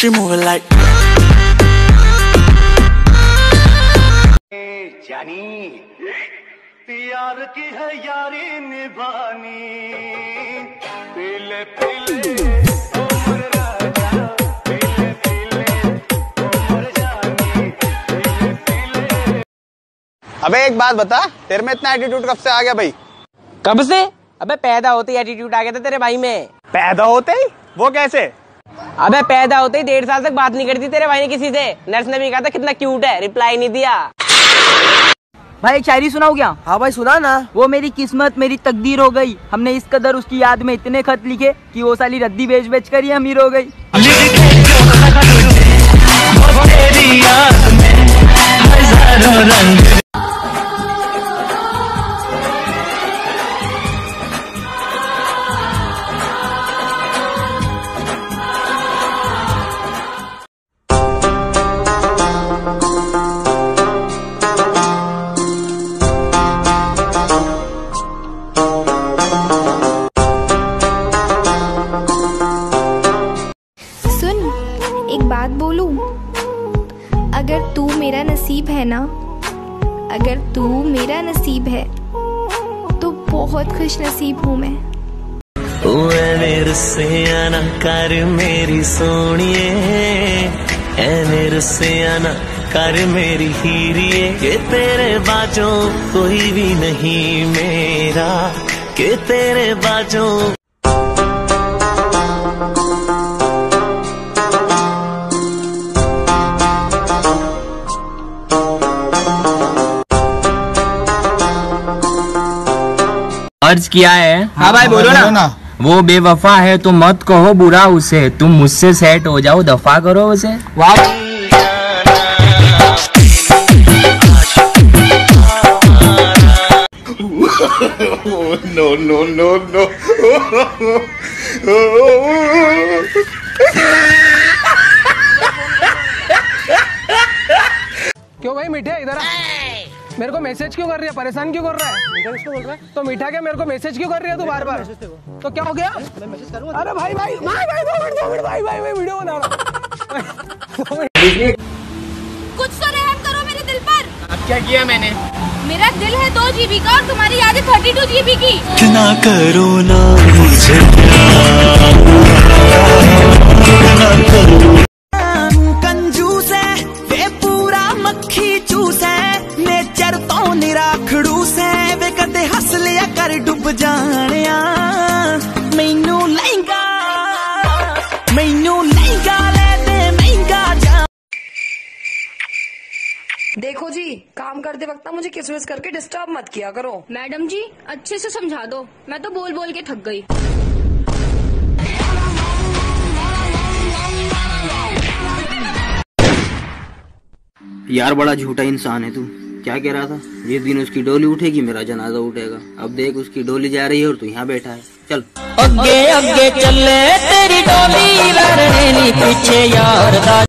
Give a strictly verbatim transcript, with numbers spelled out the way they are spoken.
she moving like. जानी प्यार की है यारी निभानी, पीले पीले उमर राजा, पीले पीले उमर जानी, पीले पीले। अबे एक बात बता, तेरे में इतना एटीट्यूड कब से आ गया भाई? कब से? अबे पैदा होते ही एटीट्यूड आ गया था तेरे भाई में। पैदा होते ही? वो कैसे? अबे पैदा होते ही डेढ़ साल तक बात नहीं करी थी तेरे भाई ने किसी से। नर्स ने भी कहा था कितना क्यूट है, रिप्लाई नहीं दिया। भाई एक शायरी सुनाओ क्या? हाँ भाई सुना ना। वो मेरी किस्मत मेरी तकदीर हो गई, हमने इस कदर उसकी याद में इतने खत लिखे कि वो साली रद्दी बेच बेच कर ही अमीर हो गई। एक बात बोलूं, अगर तू मेरा नसीब है ना, अगर तू मेरा नसीब है तो बहुत खुश नसीब हूँ मैं। मेरे से आना कर मेरी सोनिए, ए मेरे से आना कर मेरी हीरिए, के तेरे बाजों कोई भी नहीं मेरा, के तेरे बाजों। अर्ज किया है। हाँ भाई बोलो ना, ना। वो बेवफा है तो मत कहो बुरा उसे, तुम मुझसे सेट हो जाओ दफा करो उसे। वाह नो नो नो नो। क्यों भाई मीठे इधर आ। मेरे को मैसेज क्यों कर रही है, परेशान क्यों कर रहा है? मीठा किसको बोल रहा है? तो मीठा क्या मेरे को मैसेज क्यों कर रही है तू बार बार? तो क्या हो गया? मैं मैसेज करूंगा। अरे भाई भाई भाई भाई दो मिनट दो मिनट भाई भाई मैं वीडियो बना रहा हूं। कुछ तो रहम करो मेरे दिल पर। अब क्या किया मैंने? मेरा दिल है दो जीबी का और तुम्हारी याद है थर्टी टू जीबी की। ना करो ना मुझे कंजूस है वे पूरा मक्खी चूस है, नेचर तो निराखड़ूस है वे कदे हस लिया कर डुब जानिया, मैनू लहंगा मैनू लहंगा ले दे महंगा जा। देखो जी, काम करते वक्त ना मुझे किस विस करके डिस्टर्ब मत किया करो। मैडम जी अच्छे से समझा दो, मैं तो बोल बोल के थक गई। यार बड़ा झूठा इंसान है तू। क्या कह रहा था? जिस दिन उसकी डोली उठेगी मेरा जनाजा उठेगा। अब देख उसकी डोली जा रही है और तू यहाँ बैठा है। चल अगे अगे चले तेरी डोली, पीछे यार